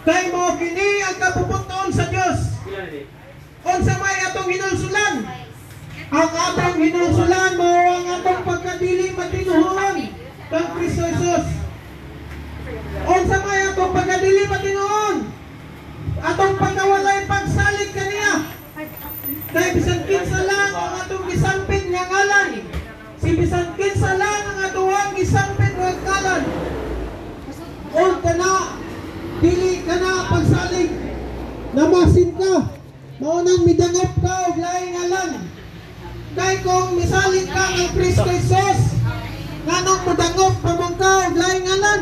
Kay mo kini ang kapupuntaon sa Dios. Unsa may atong hinulsulan? Ang atong hinulsulan mao ang atong pagkadili matinuon kang Kristo Jesus. Unsa may atong pagkadili matinuon? Atong pagkawalay pagsalig kaniya. Kay bisan kinsa lang ang atong gisampit nga ngalan. Si bisan kinsa lang ang atong gisampit nga ngalan. O kana dili kana pagsalig. Namasin ka. Maunang midangop ka og laing ngalan. Kay kung misalig ka kay Kristo Jesus, nganong mudangop pa man ka og laing ngalan.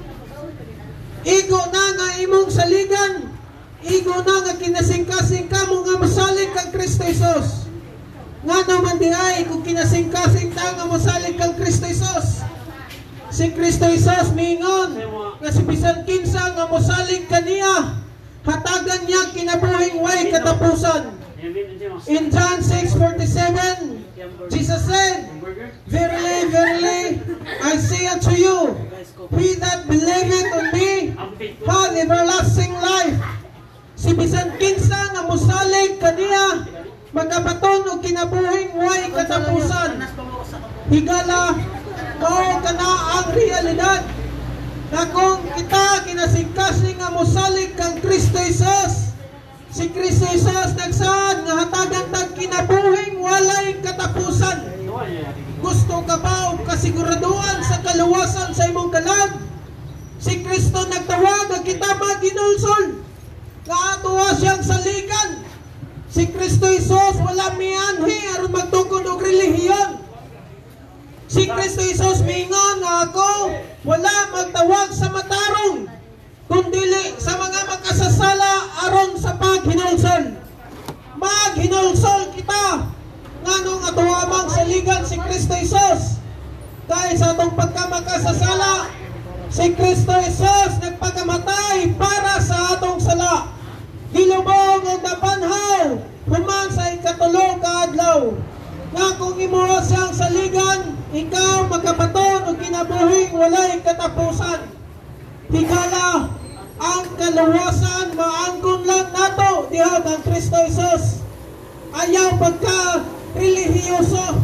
Igo na nga imong saligan. Igo na nga kinasingkasing ka mo nga masalig kang Kristo Jesus. Nga naman di ay kung kinasingkasing ta nga masalig kang Kristo Jesus. Si Kristo Jesus mingon nga si bisan kinsa nga mosalig kaniya, hatagan niya kinabuhing way katapusan. In John 6:47, Jesus said, "Verily, verily, I say unto you, he that believeth on me hath everlasting life." Si bisan kinsa nga mosalig kaniya, magabaton og kinabuhing way katapusan. Higala mao kana ang realidad. Na kung kita kinasingkasing nga mosalig kang Kristo Jesus, si Kristo Jesus nagsaad nga hatagan tag kinabuhing walay katapusan. Gusto ka ba og kasiguraduhan sa kaluwasan sa imong kalag? Si Kristo nagtawag nga kita maginulsol. Kaatuwa siyang saligan. Si Kristo Jesus wala mianhi aron magtukod og relihiyon. Si Kristo Jesus mingon nga ako wala magtawag sa matarong kundili sa mga makasasala aron sa paghinulsol. Maghinulsol kita nganong atuamang saligan si Kristo Jesus. Dahil sa atong pagkamakasasala, si Kristo Jesus nagpakamatay para sa atong sala. Gilubong ang napanhaw human sa ikatulong kaadlaw. Nga kung imuha siyang saligan, ikaw makabaton o kinabuhing walay katapusan. Higala ang kaluwasan maangkon lang nato diha kang Kristo Jesus. Ayaw pagka relihiyoso.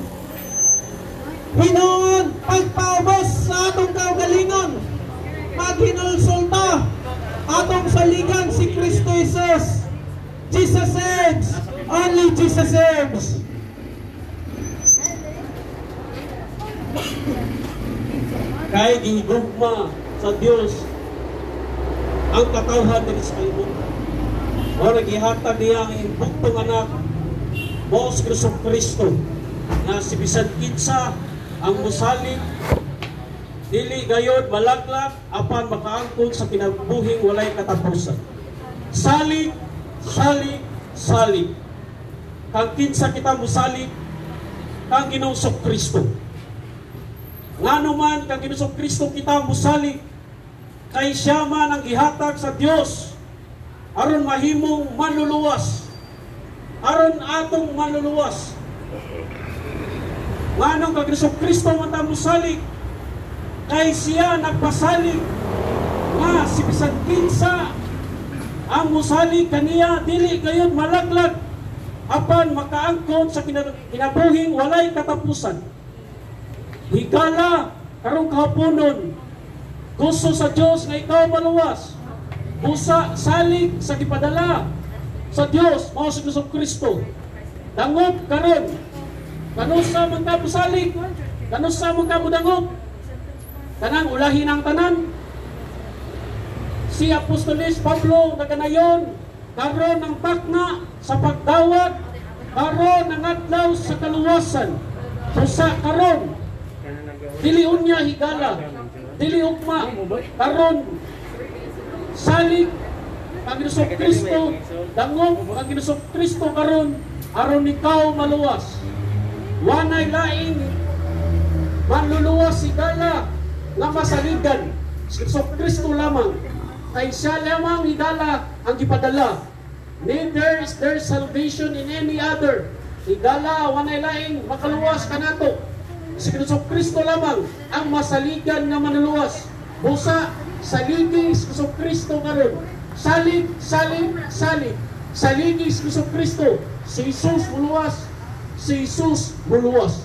Hinoon pagpaubos sa atong kaugalingon. Maghinulsulta atong saligan si Kristo Jesus. Jesus saves. Only Jesus saves. Kay gigugma sa Dios ang katawhan diri sa kalibutan. O nagihatag niya ang imbuktong anak mo si Kristo nga si bisan kinsa ang musalig dili gayud malaglag apan makaangkon sa kinabuhing walay katapusan. Salig, salig, salig. Kang kinsa kita musalig kang Ginoong Kristo. Ngano man kang Ginoong Kristo kita musalig, kay siya man ang gihatag sa Dios aron mahimong manluluwas, aron atong manluluwas. Nganong kang Ginoong Kristo man ta musalig, kay siya nagpasalig nga si bisan kinsa ang musalig kaniya dili gayud malaglag apan makaangkon sa kinabuhing walay katapusan. Higala karong kahaponon, gusto sa Dios nga ikaw maluwas. Busa salig sa gipadala sa Dios mao si Ginoong Kristo. Dangop karon. Kanusa man ka musalig? Kanusa man ka mudangop? Kanang ulahin ang tanan. Si Apostoles Pablo naganayon karon ng takna sa pagdawat, karon ng adlaw sa kaluwasan. Busa karon dili unya higala, dili ugma, karon salig ang Ginoong Kristo, dangop ang Ginoong Kristo karon aron ikaw maluwas. Wanay laing manluluwas higala nga masaligan si Ginoong Kristo lamang, kay siya lamang higala ang gipadala. Neither is there salvation in any other. Higala wanay laing makaluwas kanato. Si Ginoong Kristo lamang ang masaligan nga manluluwas. Busa saligi sa Kristo karon. Salig, salig, salig. Saligi sa Kristo. Si Jesus muluwas. Si Jesus muluwas.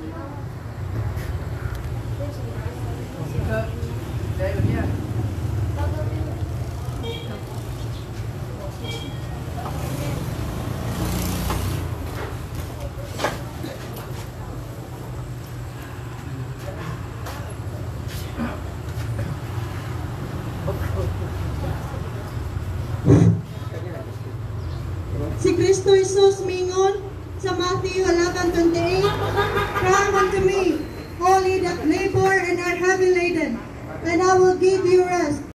Si Kristo Jesus mingon sa Matthew 11:28, "Come unto me, all ye that labor and are heavy laden, and I will give you rest."